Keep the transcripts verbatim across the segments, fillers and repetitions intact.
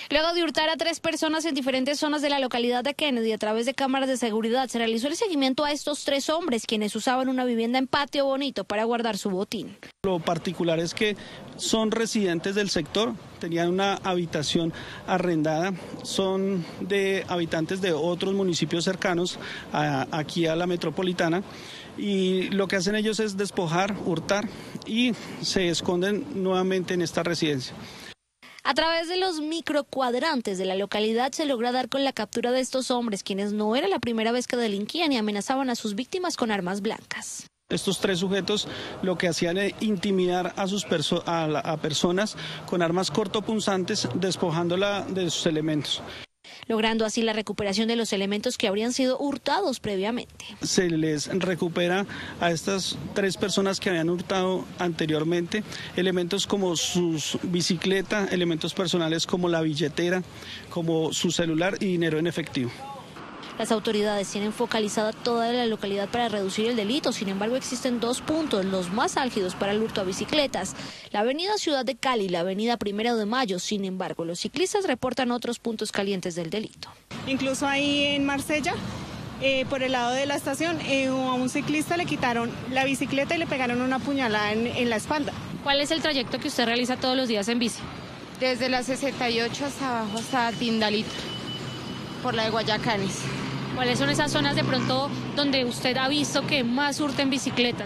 Luego de hurtar a tres personas en diferentes zonas de la localidad de Kennedy a través de cámaras de seguridad, se realizó el seguimiento a estos tres hombres, quienes usaban una vivienda en Patio Bonito para guardar su botín. Lo particular es que son residentes del sector, tenían una habitación arrendada, son de habitantes de otros municipios cercanos a, aquí a la metropolitana, y lo que hacen ellos es despojar, hurtar y se esconden nuevamente en esta residencia. A través de los microcuadrantes de la localidad se logra dar con la captura de estos hombres, quienes no era la primera vez que delinquían y amenazaban a sus víctimas con armas blancas. Estos tres sujetos lo que hacían era intimidar a, sus perso a, la, a personas con armas cortopunzantes, despojándola de sus elementos, logrando así la recuperación de los elementos que habrían sido hurtados previamente. Se les recupera a estas tres personas que habían hurtado anteriormente elementos como su bicicleta, elementos personales como la billetera, como su celular y dinero en efectivo. Las autoridades tienen focalizada toda la localidad para reducir el delito, sin embargo existen dos puntos, los más álgidos para el hurto a bicicletas, la avenida Ciudad de Cali y la avenida Primero de Mayo. Sin embargo, los ciclistas reportan otros puntos calientes del delito. Incluso ahí en Marsella, eh, por el lado de la estación, eh, a un ciclista le quitaron la bicicleta y le pegaron una puñalada en, en la espalda. ¿Cuál es el trayecto que usted realiza todos los días en bici? Desde la sesenta y ocho hasta abajo, hasta Tindalito, por la de Guayacanes. ¿Cuáles son esas zonas de pronto donde usted ha visto que más hurten bicicletas?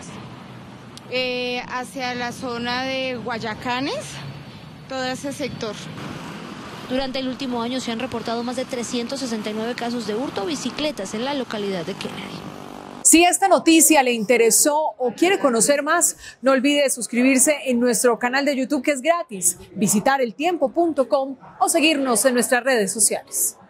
Eh, hacia la zona de Guayacanes, todo ese sector. Durante el último año se han reportado más de trescientos sesenta y nueve casos de hurto a bicicletas en la localidad de Kennedy. Si esta noticia le interesó o quiere conocer más, no olvide suscribirse en nuestro canal de YouTube, que es gratis, visitar el tiempo punto com o seguirnos en nuestras redes sociales.